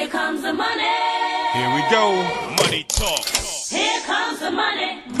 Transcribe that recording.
comes the money. Here we go. Money talk. Here comes the money.